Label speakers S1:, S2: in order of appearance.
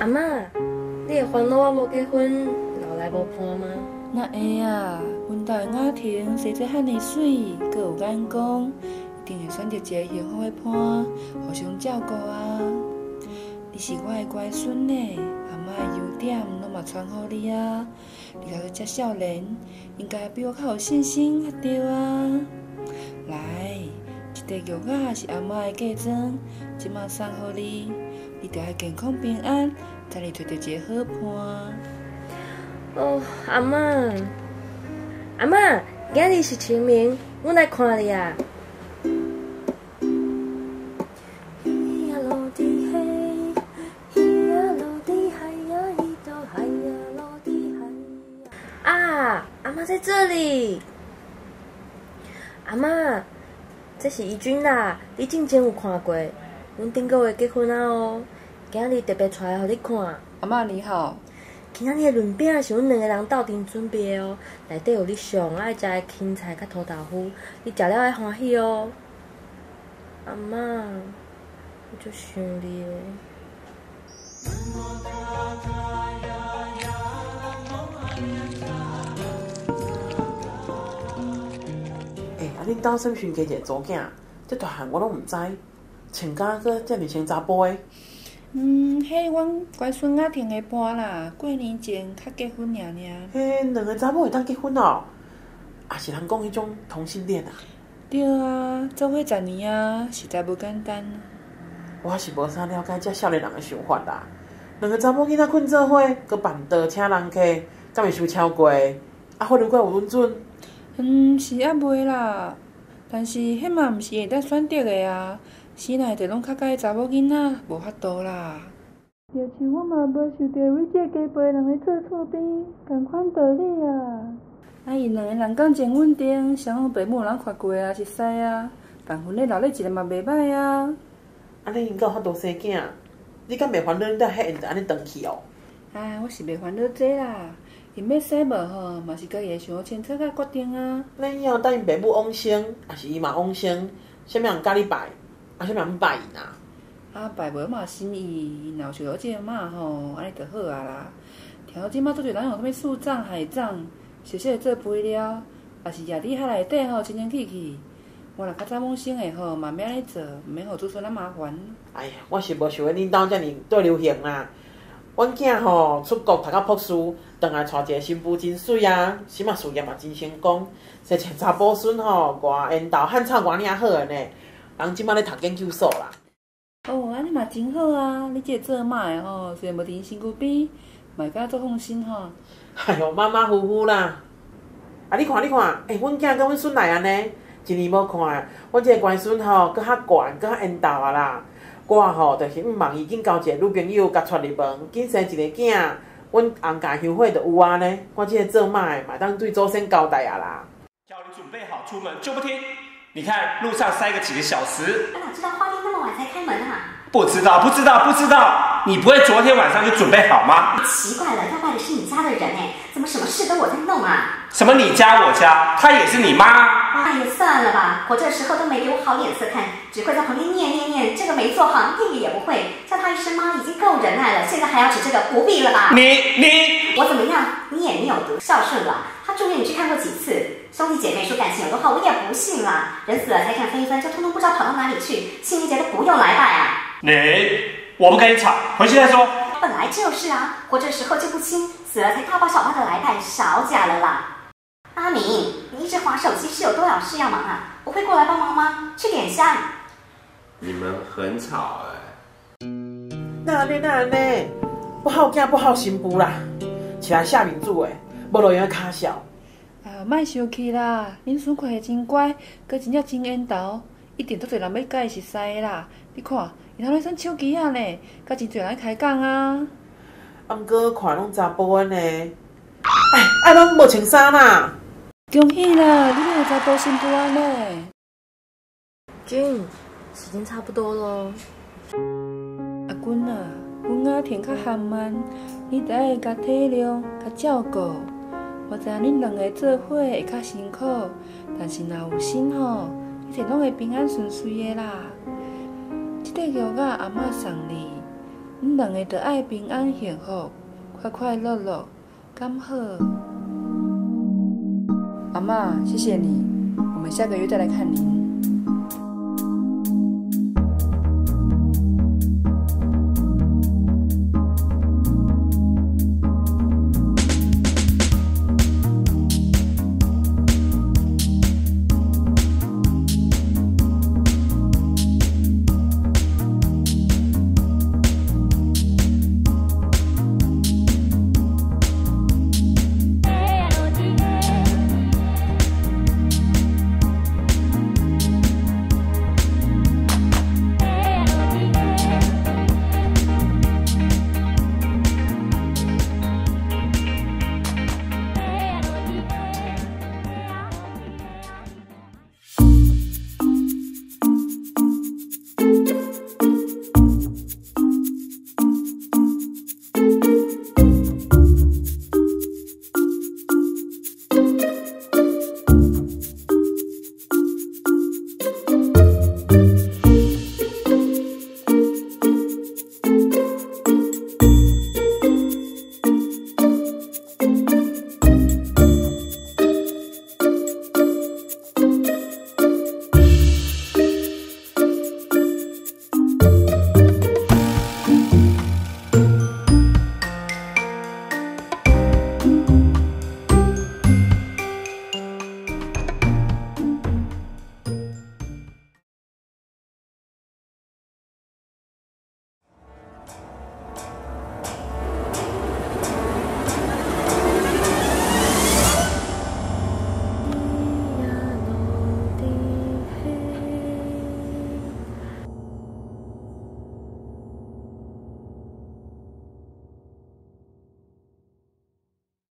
S1: 阿嬷，你会烦恼我无结婚，老来无伴吗？
S2: 那会啊，阮家的雅婷生做遐尼水，阁有眼光，一定会选择一个幸福的伴，互相照顾啊。你是我的乖孙呢，阿嬷的优点拢嘛传互你啊。你还阁遮少年，应该比我较有信心才对啊。来，这块玉仔是阿嬷的嫁妆，即马送互你，你着爱健康平安，才能找到一个好伴。
S1: 哦，阿嬷，阿嬷，今日是清明，阮来看你啊。啊，阿嬷在这里。阿嬷，这是怡君啦，你之前有看过？阮顶个月结婚啊哦，今日特别带来互你看。
S2: 阿嬷你好。
S1: 今仔日的润饼是阮两个人斗阵准备的哦，内底有你上爱食的芹菜甲土豆腐，你食了会欢喜哦。阿嬷，我就想你嘞。
S3: 恁兜什时阵加一个祖囝？这大汉我拢毋知，穿甲阁遮尔像查甫的。
S2: 迄阮乖孙雅婷的伴啦，过年前较结婚尔。
S3: 迄两个查某会当结婚哦？也是人讲迄种同性恋啊？
S2: 对啊，做伙10年啊，实在无简单。
S3: 我是无啥了解遮少年人的想法啦。两个查某囡仔困做伙，阁办桌请人客，敢会收超过？啊，法律阁有准准？
S2: 是还袂啦，但是迄嘛毋是会当选择的啊。死内底拢较介查某囡仔，无法度啦。就像我嘛无想到你这家辈人会做厝边，同款道理啊。因两个人感情稳定，双方父母有人看过啊，熟悉啊，办婚礼留咧一个嘛袂歹啊。
S3: 安尼因有法度生囝，你敢袂烦恼？你才迄缘安尼长去哦？
S2: 我是袂烦恼这啦。因要生无吼，嘛是家己想清楚甲决定啊。
S3: 那以后等因爸母往生，也是伊嘛往生，啥物人教你拜？啊，啥物人拜因啊？
S2: 拜无嘛心意，若有想到这个嘛吼，安尼就好啊啦。听到即马做侪人用啥物树葬、海葬，小小的做肥料，也是夜底海内底吼清清气气。我若较早往生的吼，嘛免安尼做，毋免互子孙仔麻烦。
S3: 哎呀，我是无想要恁兜遮尔对流行啦。阮囝吼出国读到博士，回来娶一个新妇真水啊，什么事业嘛真成功，生一个查甫孙吼，外缘投汉草外尔好个呢。人即摆咧读研究所啦。
S2: 哦，安尼嘛真好啊！你这个做妈的吼，虽然无伫身躯边，嘛会感觉足放心吼。
S3: 哎哟，马马虎虎啦！啊，你看，阮囝甲阮孙来安尼，一年无看，阮这个乖孙吼，搁较悬，搁较缘投啊啦。我吼，就是望伊紧交一个女朋友，甲带入门，紧生一个囝。阮洪家乡会就有啊呢。我这个做妈的嘛，当对祖先交代啊啦。
S4: 叫你准备好出门就不听，你看路上塞个几个小时。
S5: 我哪知道花店那么晚才开门啊？
S4: 不知道，你不会昨天晚上就准备好吗？
S5: 奇怪了，要拜的是你家的人哎，怎么什么事都我在弄啊？
S4: 什么你家我家，她也是你妈？
S5: 哎呀，算了吧，活着的时候都没给我好脸色看，只会在旁边念，这个没做好，那个也不会，叫他一声妈已经够忍耐了，现在还要指这个，不必了吧？
S4: 你
S5: 我怎么样？你也没有多孝顺了。他住院你去看过几次？兄弟姐妹说感情有多好，我也不信啦。人死了才看分一分，就通通不知道跑到哪里去，清明节都不用来拜啊。
S4: 我不跟你吵，回去再说。
S5: 本来就是啊，活着时候就不亲，死了才大包小包的来拜，少假了啦。阿明，你一直滑手机是有多少事要忙啊？不会过来帮忙吗？去点香。
S6: 你们很吵哎。
S3: 那安尼，不好囝不好媳妇啦，起来下民主诶，无路用卡笑。
S2: 莫生气啦，恁孙看起真乖，佮真正真缘投，一定足侪人要甲伊熟悉的啦。你看，伊头咧耍手机啊呢，甲真侪人开讲啊。
S3: 毋过看拢查甫的呢，拢无穿衫啦。
S2: 恭喜啦，你有查甫新妇啊呢。
S1: 君，时间差不多咯。
S2: 阿君啊，阮雅婷较含慢，你得爱甲体谅、甲照顾。我知影恁两个做伙会较辛苦，但是若有心吼，一切拢会平安顺遂的啦。这块玉仔阿嬷送你， 恁两个就爱平安幸福，快快乐乐，刚好。阿嬷，谢谢你，我们下个月再来看您。